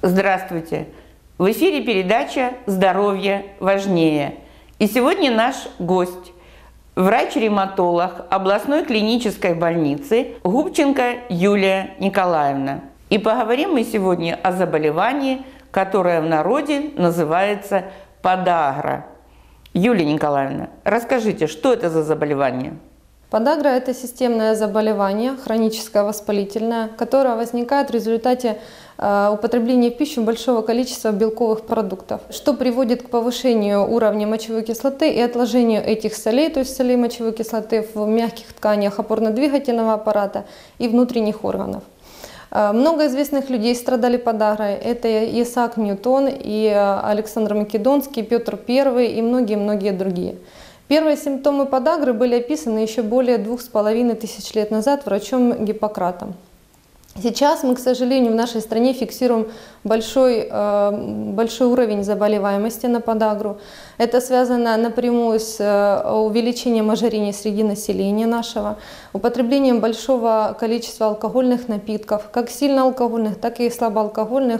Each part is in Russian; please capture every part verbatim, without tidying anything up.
Здравствуйте! В эфире передача «Здоровье важнее». И сегодня наш гость – врач-ревматолог областной клинической больницы Губченко Юлия Николаевна. И поговорим мы сегодня о заболевании, которое в народе называется подагра. Юлия Николаевна, расскажите, что это за заболевание? Подагра – это системное заболевание, хроническое воспалительное, которое возникает в результате э, употребления в пищу большого количества белковых продуктов, что приводит к повышению уровня мочевой кислоты и отложению этих солей, то есть солей мочевой кислоты в мягких тканях опорно-двигательного аппарата и внутренних органов. Э, много известных людей страдали подагрой. Это Исаак Ньютон, и Александр Македонский, Петр Первый и многие-многие другие. Первые симптомы подагры были описаны еще более двух с половиной тысяч лет назад врачом Гиппократом. Сейчас мы, к сожалению, в нашей стране фиксируем большой, большой уровень заболеваемости на подагру. Это связано напрямую с увеличением ожирения среди населения нашего, употреблением большого количества алкогольных напитков, как сильно алкогольных, так и слабоалкогольных,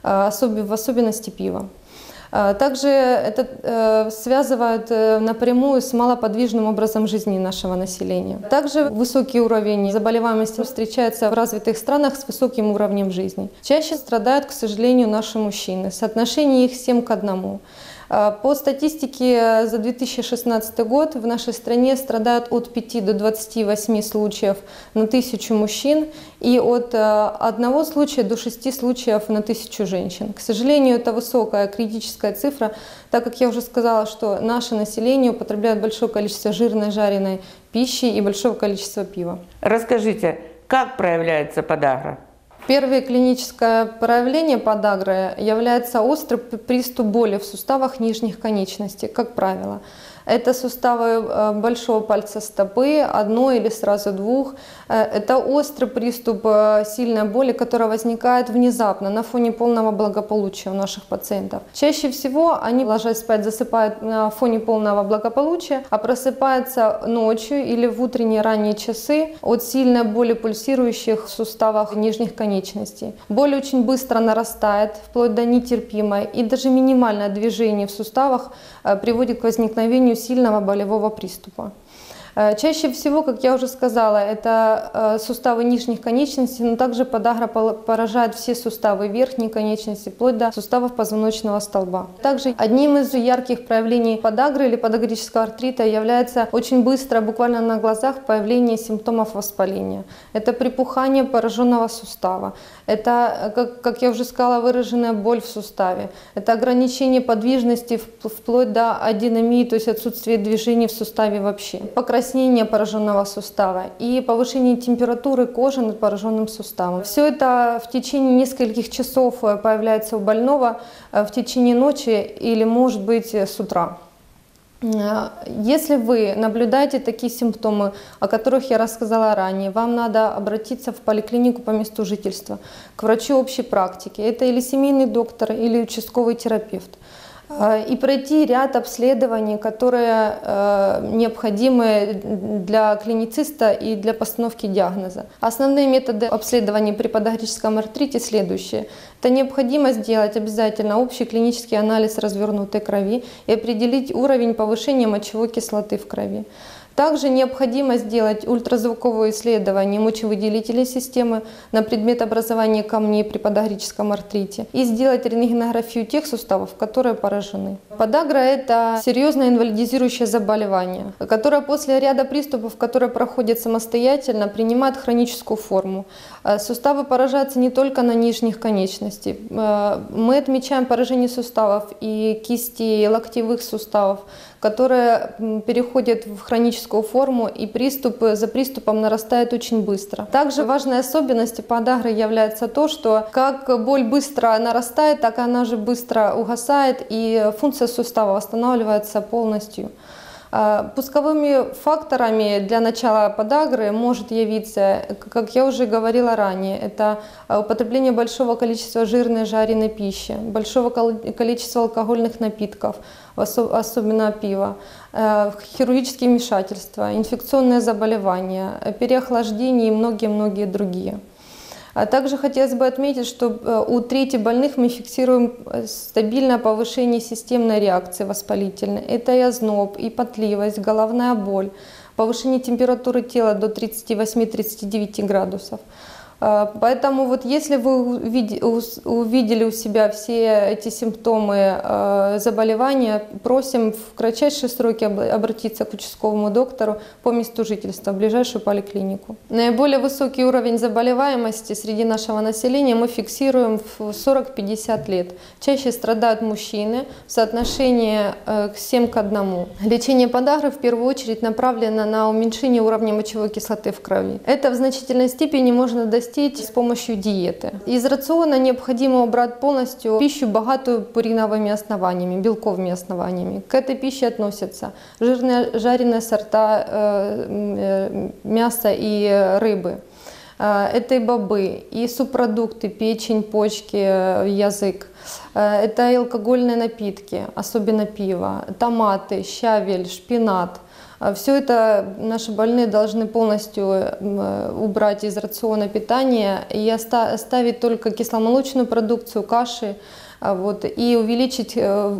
в особенности пива. Также это э, связывают э, напрямую с малоподвижным образом жизни нашего населения. Также высокий уровень заболеваемости встречается в развитых странах с высоким уровнем жизни. Чаще страдают, к сожалению, наши мужчины. Соотношение их семь к одному. По статистике за две тысячи шестнадцатый год в нашей стране страдают от пяти до двадцати восьми случаев на тысячу мужчин и от одного случая до шести случаев на тысячу женщин. К сожалению, это высокая критическая цифра, так как я уже сказала, что наше население употребляет большое количество жирной, жареной пищи и большого количества пива. Расскажите, как проявляется подагра? Первое клиническое проявление подагры является острый приступ боли в суставах нижних конечностей, как правило. Это суставы большого пальца стопы, одной или сразу двух. Это острый приступ сильной боли, которая возникает внезапно на фоне полного благополучия у наших пациентов. Чаще всего они, ложась спать, засыпают на фоне полного благополучия, а просыпаются ночью или в утренние ранние часы от сильной боли, пульсирующих в суставах нижних конечностей. Боль очень быстро нарастает, вплоть до нетерпимой, и даже минимальное движение в суставах приводит к возникновению сильного болевого приступа. Чаще всего, как я уже сказала, это суставы нижних конечностей, но также подагра поражает все суставы верхней конечности, вплоть до суставов позвоночного столба. Также одним из ярких проявлений подагры или подагрического артрита является очень быстро, буквально на глазах, появление симптомов воспаления. Это припухание пораженного сустава, это, как, как я уже сказала, выраженная боль в суставе, это ограничение подвижности вплоть до адинамии, то есть отсутствие движений в суставе вообще. Покраснение пораженного сустава и повышение температуры кожи над пораженным суставом. Все это в течение нескольких часов появляется у больного, в течение ночи или, может быть, с утра. Если вы наблюдаете такие симптомы, о которых я рассказала ранее, вам надо обратиться в поликлинику по месту жительства, к врачу общей практики. Это или семейный доктор, или участковый терапевт. И пройти ряд обследований, которые э, необходимы для клинициста и для постановки диагноза. Основные методы обследования при подагрическом артрите следующие. Это необходимо сделать обязательно общий клинический анализ развернутой крови и определить уровень повышения мочевой кислоты в крови. Также необходимо сделать ультразвуковое исследование мочевыделительной системы на предмет образования камней при подагрическом артрите и сделать рентгенографию тех суставов, которые поражены. Подагра – это серьезное инвалидизирующее заболевание, которое после ряда приступов, которые проходят самостоятельно, принимает хроническую форму. Суставы поражаются не только на нижних конечностях. Мы отмечаем поражение суставов и кистей, и локтевых суставов, которые переходят в хроническую форму, и приступ за приступом нарастает очень быстро. Также важной особенностью подагры является то, что как боль быстро нарастает, так она же быстро угасает, и функция сустава восстанавливается полностью. Пусковыми факторами для начала подагры может явиться, как я уже говорила ранее, это употребление большого количества жирной жареной пищи, большого количества алкогольных напитков, особенно пива, хирургические вмешательства, инфекционные заболевания, переохлаждение и многие-многие другие. А также хотелось бы отметить, что у трети больных мы фиксируем стабильное повышение системной реакции воспалительной. Это и озноб, и потливость, головная боль, повышение температуры тела до тридцати восьми — тридцати девяти градусов. Поэтому вот если вы увидели у себя все эти симптомы заболевания, просим в кратчайшие сроки обратиться к участковому доктору по месту жительства в ближайшую поликлинику. Наиболее высокий уровень заболеваемости среди нашего населения мы фиксируем в сорок — пятьдесят лет. Чаще страдают мужчины в соотношении семь к одному. Лечение подагры в первую очередь направлено на уменьшение уровня мочевой кислоты в крови. Это в значительной степени можно достичь с помощью диеты. Из рациона необходимо убрать полностью пищу, богатую пуриновыми основаниями, белковыми основаниями. К этой пище относятся жирные жареные сорта э, мяса и рыбы. Это и бобы, и субпродукты, печень, почки, язык. Это и алкогольные напитки, особенно пиво, томаты, щавель, шпинат. Все это наши больные должны полностью убрать из рациона питания и оставить только кисломолочную продукцию, каши, вот, и увеличить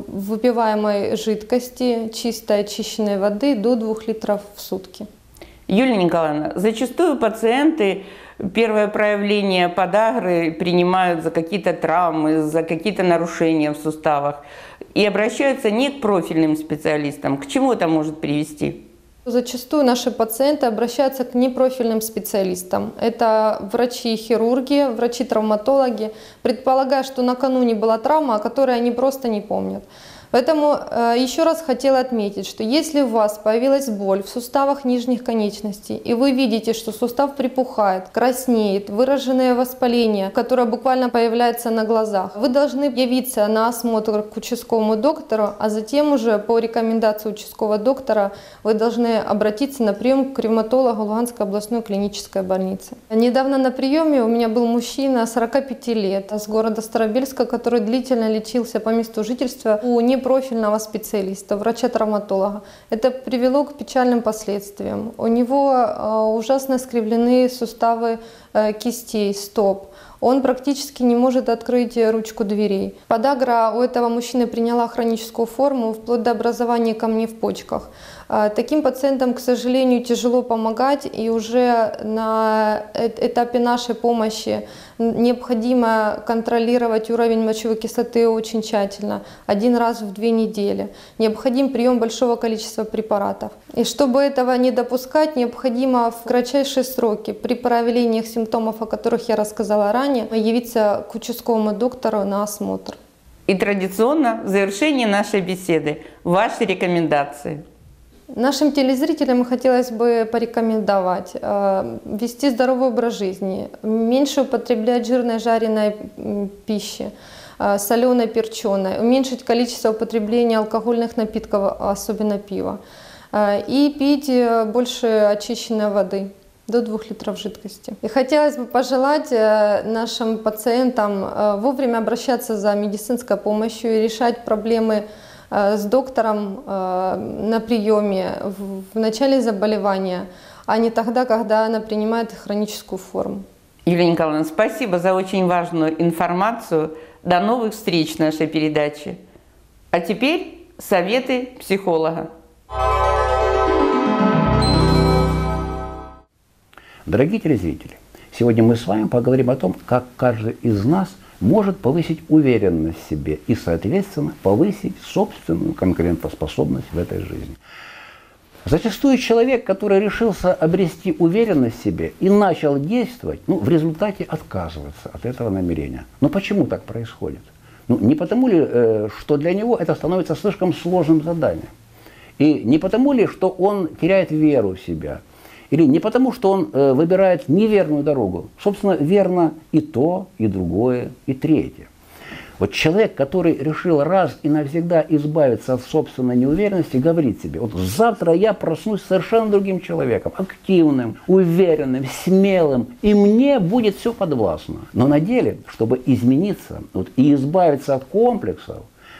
выпиваемой жидкости, чистой очищенной воды до двух литров в сутки. Юлия Николаевна, зачастую пациенты первое проявление подагры принимают за какие-то травмы, за какие-то нарушения в суставах и обращаются не к профильным специалистам. К чему это может привести? Зачастую наши пациенты обращаются к непрофильным специалистам. Это врачи-хирурги, врачи-травматологи, предполагая, что накануне была травма, о которой они просто не помнят. Поэтому э, еще раз хотела отметить, что если у вас появилась боль в суставах нижних конечностей, и вы видите, что сустав припухает, краснеет, выраженное воспаление, которое буквально появляется на глазах, вы должны явиться на осмотр к участковому доктору, а затем уже по рекомендации участкового доктора вы должны обратиться на прием к ревматологу Луганской областной клинической больницы. Недавно на приеме у меня был мужчина сорока пяти лет с города Старобельска, который длительно лечился по месту жительства у непрофильного специалиста, врача-травматолога. Это привело к печальным последствиям. У него э, ужасно искривлены суставы э, кистей, стоп. Он практически не может открыть ручку дверей. Подагра у этого мужчины приняла хроническую форму, вплоть до образования камней в почках. Таким пациентам, к сожалению, тяжело помогать, и уже на этапе нашей помощи необходимо контролировать уровень мочевой кислоты очень тщательно, один раз в две недели. Необходим прием большого количества препаратов. И чтобы этого не допускать, необходимо в кратчайшие сроки при проявлениях симптомов, о которых я рассказала ранее, явиться к участковому доктору на осмотр. И традиционно в завершении нашей беседы ваши рекомендации. Нашим телезрителям хотелось бы порекомендовать э, вести здоровый образ жизни, меньше употреблять жирной жареной пищи, э, соленой, перченой, уменьшить количество употребления алкогольных напитков, особенно пива, э, и пить больше очищенной воды, до двух литров жидкости. И хотелось бы пожелать нашим пациентам вовремя обращаться за медицинской помощью и решать проблемы с доктором на приеме в начале заболевания, а не тогда, когда она принимает хроническую форму. Юлия Николаевна, спасибо за очень важную информацию. До новых встреч в нашей передаче. А теперь советы психолога. Дорогие телезрители, сегодня мы с вами поговорим о том, как каждый из нас может повысить уверенность в себе и, соответственно, повысить собственную конкурентоспособность в этой жизни. Зачастую человек, который решился обрести уверенность в себе и начал действовать, ну, в результате отказывается от этого намерения. Но почему так происходит? Ну, не потому ли, э, что для него это становится слишком сложным заданием? И не потому ли, что он теряет веру в себя? Или не потому, что он э, выбирает неверную дорогу? Собственно, верно и то, и другое, и третье. Вот человек, который решил раз и навсегда избавиться от собственной неуверенности, говорит себе: вот завтра я проснусь совершенно другим человеком, активным, уверенным, смелым, и мне будет все подвластно. Но на деле, чтобы измениться вот, и избавиться от комплексов,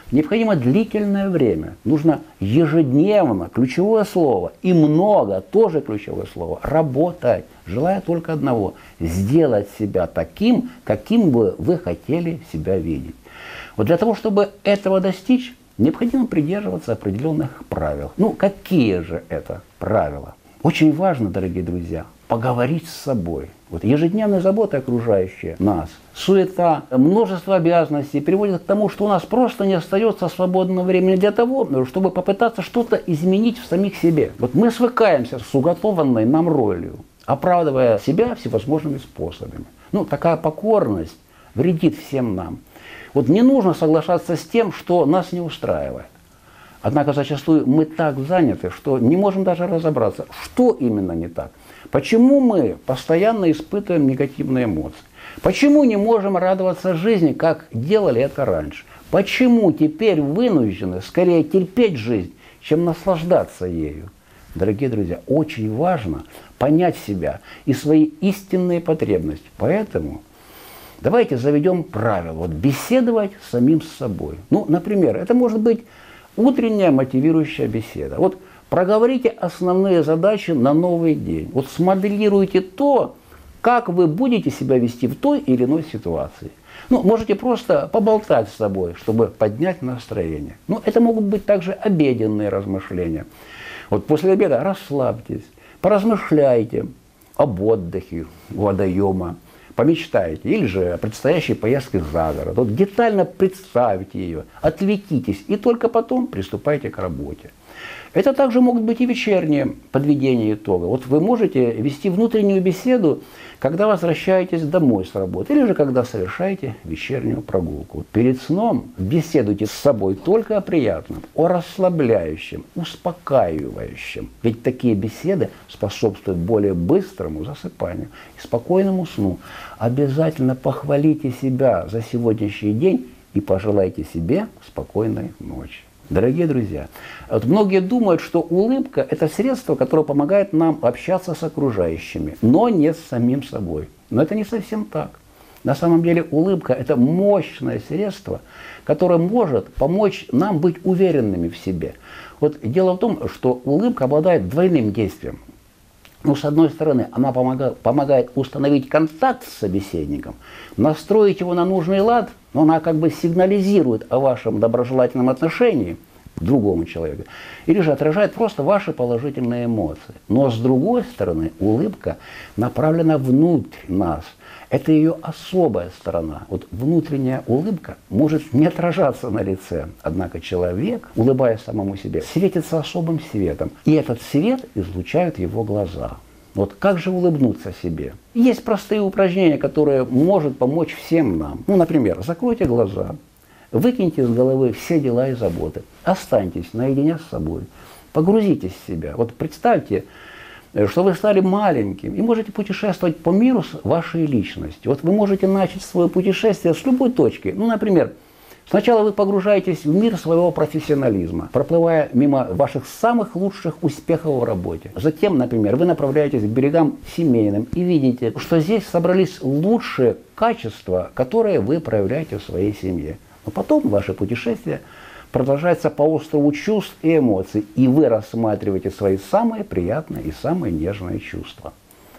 необходимо длительное время. Нужно ежедневно, ключевое слово, и много, тоже ключевое слово, работать, желая только одного – сделать себя таким, каким бы вы хотели себя видеть. Вот для того, чтобы этого достичь, необходимо придерживаться определенных правил. Ну, какие же это правила? Очень важно, дорогие друзья, поговорить с собой. Вот ежедневная забота, окружающая нас, суета, множество обязанностей приводит к тому, что у нас просто не остается свободного времени для того, чтобы попытаться что-то изменить в самих себе. Вот мы свыкаемся с уготованной нам ролью, оправдывая себя всевозможными способами. Ну, такая покорность вредит всем нам. Вот не нужно соглашаться с тем, что нас не устраивает. Однако зачастую мы так заняты, что не можем даже разобраться, что именно не так. Почему мы постоянно испытываем негативные эмоции? Почему не можем радоваться жизни, как делали это раньше? Почему теперь вынуждены скорее терпеть жизнь, чем наслаждаться ею? Дорогие друзья, очень важно понять себя и свои истинные потребности. Поэтому давайте заведем правило, вот беседовать с самим собой. Ну, например, это может быть утренняя мотивирующая беседа. Вот проговорите основные задачи на новый день. Вот смоделируйте то, как вы будете себя вести в той или иной ситуации. Ну, можете просто поболтать с собой, чтобы поднять настроение. Ну, это могут быть также обеденные размышления. Вот после обеда расслабьтесь, поразмышляйте об отдыхе у водоема, помечтайте, или же о предстоящей поездке за город. Вот детально представьте ее, отвлекитесь, и только потом приступайте к работе. Это также могут быть и вечерние подведения итога. Вот вы можете вести внутреннюю беседу, когда возвращаетесь домой с работы, или же когда совершаете вечернюю прогулку. Вот перед сном беседуйте с собой только о приятном, о расслабляющем, успокаивающем. Ведь такие беседы способствуют более быстрому засыпанию и спокойному сну. Обязательно похвалите себя за сегодняшний день и пожелайте себе спокойной ночи. Дорогие друзья, вот многие думают, что улыбка – это средство, которое помогает нам общаться с окружающими, но не с самим собой. Но это не совсем так. На самом деле улыбка – это мощное средство, которое может помочь нам быть уверенными в себе. Вот дело в том, что улыбка обладает двойным действием. Ну, с одной стороны, она помогает, помогает установить контакт с собеседником, настроить его на нужный лад, но она как бы сигнализирует о вашем доброжелательном отношении к другому человеку, или же отражает просто ваши положительные эмоции. Но с другой стороны, улыбка направлена внутрь нас. Это ее особая сторона. Вот внутренняя улыбка может не отражаться на лице. Однако человек, улыбаясь самому себе, светится особым светом. И этот свет излучают его глаза. Вот как же улыбнуться себе? Есть простые упражнения, которые могут помочь всем нам. Ну, например, закройте глаза, выкиньте из головы все дела и заботы, останьтесь наедине с собой, погрузитесь в себя. Вот представьте, что вы стали маленьким и можете путешествовать по миру с вашей личностью. Вот вы можете начать свое путешествие с любой точки. Ну, например, сначала вы погружаетесь в мир своего профессионализма, проплывая мимо ваших самых лучших успехов в работе. Затем, например, вы направляетесь к берегам семейным и видите, что здесь собрались лучшие качества, которые вы проявляете в своей семье. Но потом ваше путешествие продолжается по острову чувств и эмоций, и вы рассматриваете свои самые приятные и самые нежные чувства.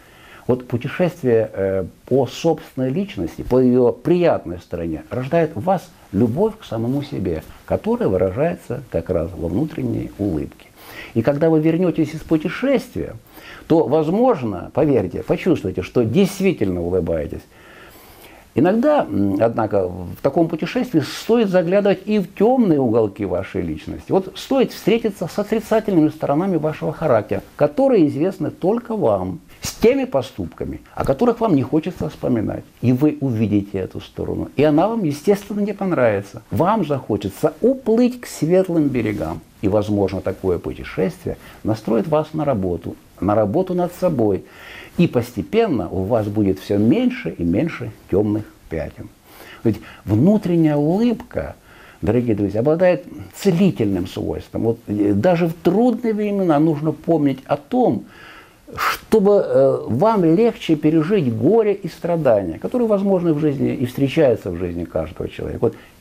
Вот путешествие э, по собственной личности, по ее приятной стороне, рождает в вас любовь к самому себе, которая выражается как раз во внутренней улыбке. И когда вы вернетесь из путешествия, то, возможно, поверьте, почувствуете, что действительно улыбаетесь. Иногда, однако, в таком путешествии стоит заглядывать и в темные уголки вашей личности. Вот стоит встретиться с отрицательными сторонами вашего характера, которые известны только вам, с теми поступками, о которых вам не хочется вспоминать. И вы увидите эту сторону, и она вам, естественно, не понравится. Вам захочется уплыть к светлым берегам. И, возможно, такое путешествие настроит вас на работу, на работу над собой. И постепенно у вас будет все меньше и меньше темных пятен. Ведь внутренняя улыбка, дорогие друзья, обладает целительным свойством. Вот даже в трудные времена нужно помнить о том, чтобы э, вам легче пережить горе и страдания, которые возможны в жизни и встречаются в жизни каждого человека. Вот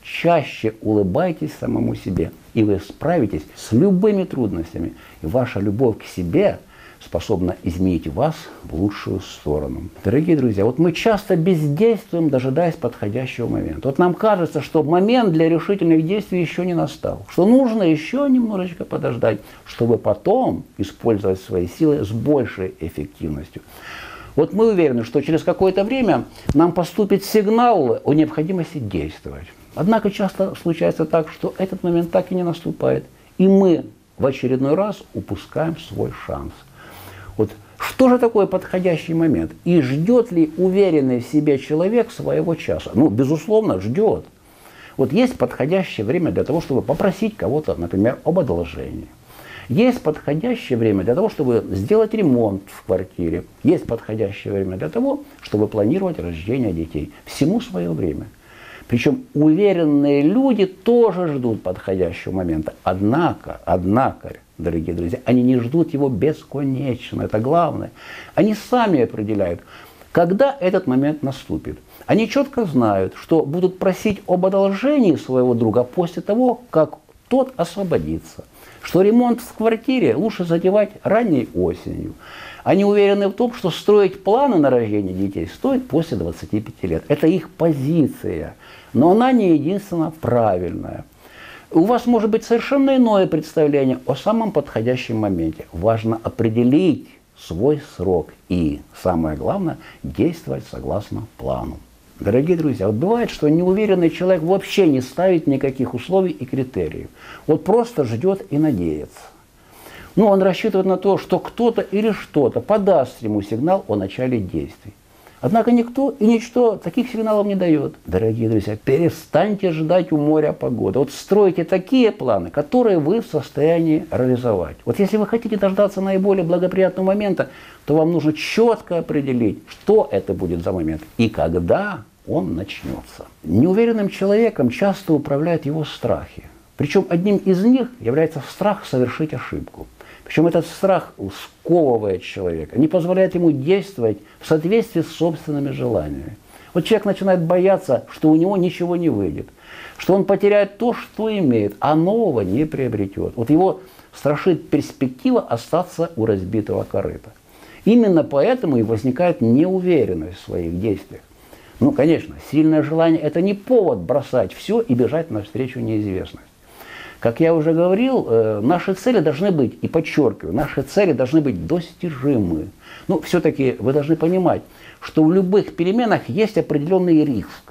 чаще улыбайтесь самому себе, и вы справитесь с любыми трудностями. И ваша любовь к себе способна изменить вас в лучшую сторону. Дорогие друзья, вот мы часто бездействуем, дожидаясь подходящего момента. Вот нам кажется, что момент для решительных действий еще не настал, что нужно еще немножечко подождать, чтобы потом использовать свои силы с большей эффективностью. Вот мы уверены, что через какое-то время нам поступит сигнал о необходимости действовать. Однако часто случается так, что этот момент так и не наступает, и мы в очередной раз упускаем свой шанс. Вот что же такое подходящий момент? И ждет ли уверенный в себе человек своего часа? Ну, безусловно, ждет. Вот есть подходящее время для того, чтобы попросить кого-то, например, об одолжении. Есть подходящее время для того, чтобы сделать ремонт в квартире. Есть подходящее время для того, чтобы планировать рождение детей. Всему свое время. Причем уверенные люди тоже ждут подходящего момента. Однако, однако, дорогие друзья, они не ждут его бесконечно. Это главное. Они сами определяют, когда этот момент наступит. Они четко знают, что будут просить об одолжении своего друга после того, как тот освободится. Что ремонт в квартире лучше затевать ранней осенью. Они уверены в том, что строить планы на рождение детей стоит после двадцати пяти лет. Это их позиция. Но она не единственно правильная. У вас может быть совершенно иное представление о самом подходящем моменте. Важно определить свой срок и, самое главное, действовать согласно плану. Дорогие друзья, вот бывает, что неуверенный человек вообще не ставит никаких условий и критериев. Вот просто ждет и надеется. Ну, он рассчитывает на то, что кто-то или что-то подаст ему сигнал о начале действий. Однако никто и ничто таких сигналов не дает. Дорогие друзья, перестаньте ждать у моря погоды. Вот стройте такие планы, которые вы в состоянии реализовать. Вот если вы хотите дождаться наиболее благоприятного момента, то вам нужно четко определить, что это будет за момент и когда он начнется. Неуверенным человеком часто управляют его страхи. Причем одним из них является страх совершить ошибку. Причем этот страх сковывает человека, не позволяет ему действовать в соответствии с собственными желаниями. Вот человек начинает бояться, что у него ничего не выйдет, что он потеряет то, что имеет, а нового не приобретет. Вот его страшит перспектива остаться у разбитого корыта. Именно поэтому и возникает неуверенность в своих действиях. Ну, конечно, сильное желание – это не повод бросать все и бежать навстречу неизвестности. Как я уже говорил, наши цели должны быть, и подчеркиваю, наши цели должны быть достижимы. Но все-таки вы должны понимать, что в любых переменах есть определенный риск.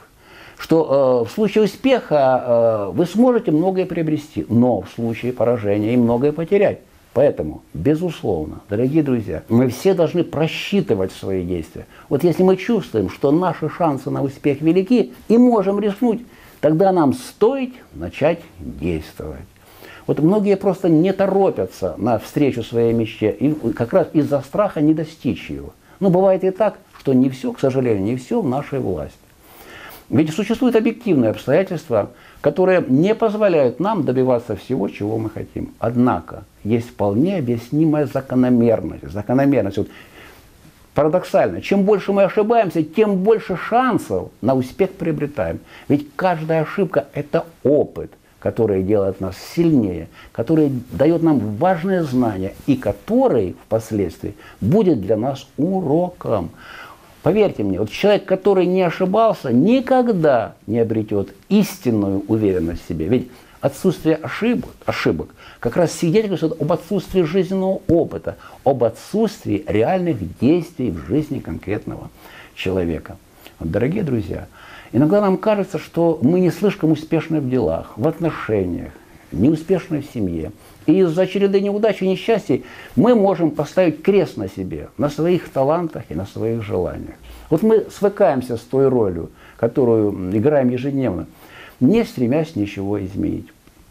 Что э, в случае успеха э, вы сможете многое приобрести, но в случае поражения и многое потерять. Поэтому, безусловно, дорогие друзья, мы все должны просчитывать свои действия. Вот если мы чувствуем, что наши шансы на успех велики и можем рискнуть, тогда нам стоит начать действовать. Вот многие просто не торопятся на встречу своей мечте, и как раз из-за страха не достичь его. Но бывает и так, что не все, к сожалению, не все в нашей власти. Ведь существуют объективные обстоятельства, которые не позволяют нам добиваться всего, чего мы хотим. Однако есть вполне объяснимая закономерность. Закономерность. Вот парадоксально, чем больше мы ошибаемся, тем больше шансов на успех приобретаем. Ведь каждая ошибка – это опыт, который делает нас сильнее, который дает нам важные знания и который впоследствии будет для нас уроком. Поверьте мне, вот человек, который не ошибался, никогда не обретет истинную уверенность в себе. Ведь отсутствие ошибок, ошибок как раз свидетельствует об отсутствии жизненного опыта, об отсутствии реальных действий в жизни конкретного человека. Вот, дорогие друзья, иногда нам кажется, что мы не слишком успешны в делах, в отношениях, неуспешны в семье. И из-за череды неудач и несчастий мы можем поставить крест на себе, на своих талантах и на своих желаниях. Вот мы свыкаемся с той ролью, которую играем ежедневно, не стремясь ничего изменить.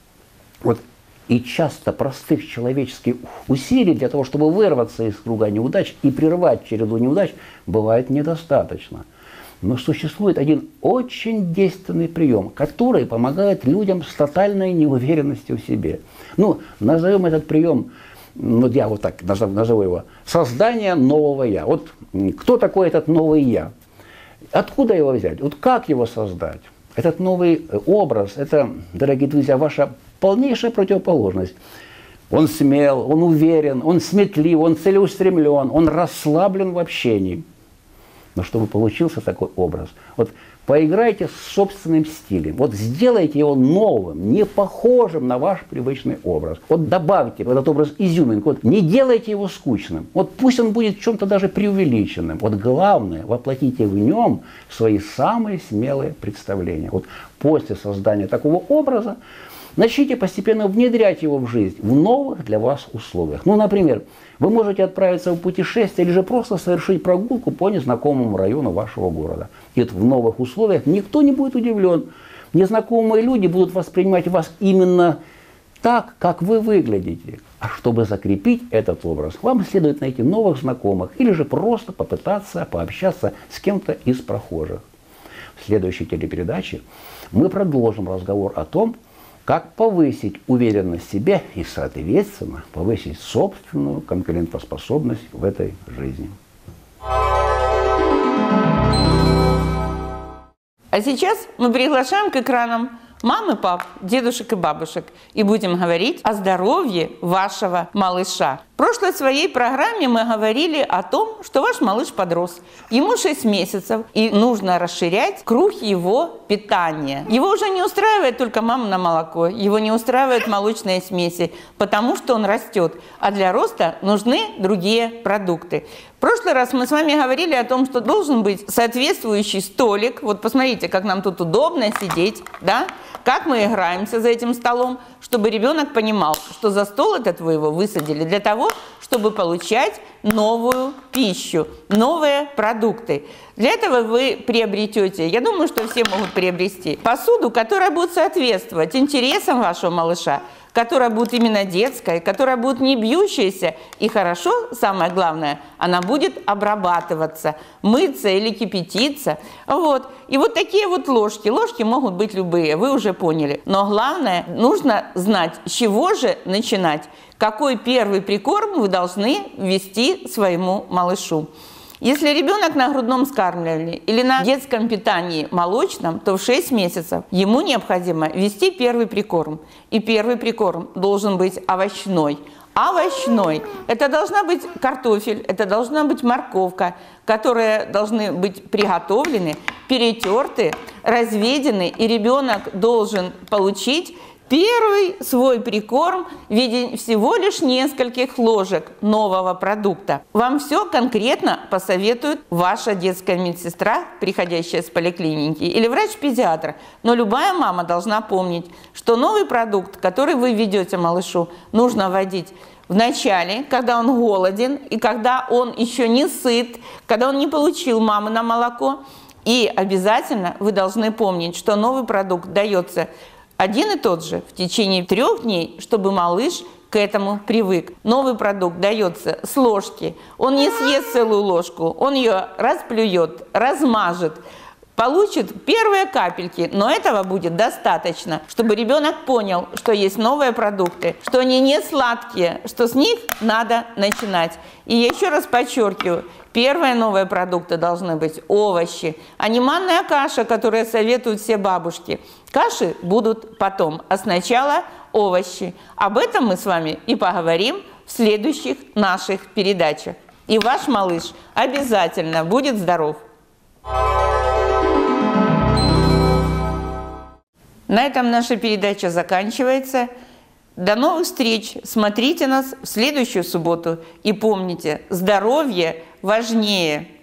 Вот и часто простых человеческих усилий для того, чтобы вырваться из круга неудач и прервать череду неудач, бывает недостаточно. Но существует один очень действенный прием, который помогает людям с тотальной неуверенностью в себе. Ну, назовем этот прием, ну, я вот так назову, назову его, создание нового «я». Вот кто такой этот новый «я»? Откуда его взять? Вот как его создать? Этот новый образ, это, дорогие друзья, ваша полнейшая противоположность. Он смел, он уверен, он сметлив, он целеустремлен, он расслаблен в общении. Но чтобы получился такой образ, вот поиграйте с собственным стилем, вот сделайте его новым, не похожим на ваш привычный образ. Вот добавьте в этот образ изюминку, вот не делайте его скучным, вот пусть он будет в чем-то даже преувеличенным. Вот главное, воплотите в нем свои самые смелые представления. Вот после создания такого образа начните постепенно внедрять его в жизнь в новых для вас условиях. Ну, например, вы можете отправиться в путешествие или же просто совершить прогулку по незнакомому району вашего города. И вот в новых условиях никто не будет удивлен. Незнакомые люди будут воспринимать вас именно так, как вы выглядите. А чтобы закрепить этот образ, вам следует найти новых знакомых или же просто попытаться пообщаться с кем-то из прохожих. В следующей телепередаче мы продолжим разговор о том, как повысить уверенность в себе и, соответственно, повысить собственную конкурентоспособность в этой жизни. А сейчас мы приглашаем к экранам мам и пап, дедушек и бабушек и будем говорить о здоровье вашего малыша. В прошлой своей программе мы говорили о том, что ваш малыш подрос. Ему шесть месяцев, и нужно расширять круг его питания. Его уже не устраивает только мамино молоко, его не устраивают молочные смеси, потому что он растет, а для роста нужны другие продукты. В прошлый раз мы с вами говорили о том, что должен быть соответствующий столик. Вот посмотрите, как нам тут удобно сидеть, да? Как мы играемся за этим столом, чтобы ребенок понимал, что за стол этот вы его высадили для того, чтобы получать новую пищу, новые продукты. Для этого вы приобретете, я думаю, что все могут приобрести, посуду, которая будет соответствовать интересам вашего малыша, которая будет именно детская, которая будет не бьющаяся, и хорошо, самое главное, она будет обрабатываться, мыться или кипятиться. Вот. И вот такие вот ложки. Ложки могут быть любые, вы уже поняли. Но главное, нужно знать, с чего же начинать, какой первый прикорм вы должны ввести своему малышу. Если ребенок на грудном вскармливании или на детском питании молочном, то в шесть месяцев ему необходимо ввести первый прикорм. И первый прикорм должен быть овощной. Овощной. Это должна быть картофель, это должна быть морковка, которые должны быть приготовлены, перетерты, разведены, и ребенок должен получить первый свой прикорм в виде всего лишь нескольких ложек нового продукта. Вам все конкретно посоветует ваша детская медсестра, приходящая с поликлиники, или врач-педиатр. Но любая мама должна помнить, что новый продукт, который вы ведете малышу, нужно вводить в начале, когда он голоден, и когда он еще не сыт, когда он не получил мамино молоко. И обязательно вы должны помнить, что новый продукт дается один и тот же в течение трех дней, чтобы малыш к этому привык. Новый продукт дается с ложки. Он не съест целую ложку, он ее расплюет, размажет, получит первые капельки, но этого будет достаточно, чтобы ребенок понял, что есть новые продукты, что они не сладкие, что с них надо начинать. И я еще раз подчеркиваю, первые новые продукты должны быть овощи, а не манная каша, которую советуют все бабушки. Каши будут потом, а сначала овощи. Об этом мы с вами и поговорим в следующих наших передачах. И ваш малыш обязательно будет здоров. На этом наша передача заканчивается. До новых встреч! Смотрите нас в следующую субботу. И помните, здоровье важнее.